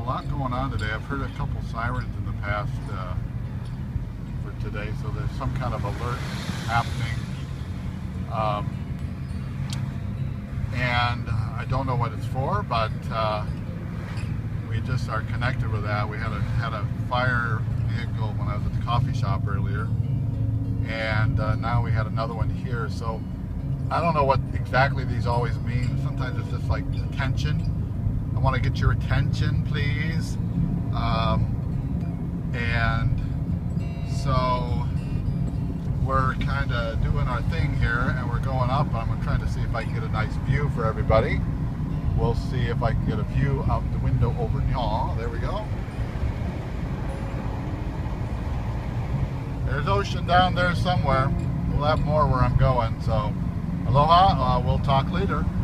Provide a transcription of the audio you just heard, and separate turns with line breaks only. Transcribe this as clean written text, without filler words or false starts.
lot going on today. I've heard a couple sirens in the past for today, so there's some kind of alert happening. And I don't know what it's for, but we just are connected with that. We had a fire vehicle when I was at the coffee shop earlier, and now we had another one here. So I don't know what exactly these always mean. Sometimes it's just like attention. I want to get your attention, please. And so we're kind of doing our thing here, and we're going up. I'm trying to see if I can get a nice view for everybody. We'll see if I can get a view out the window over here. There we go. There's ocean down there somewhere. We'll have more where I'm going. So aloha. We'll talk later.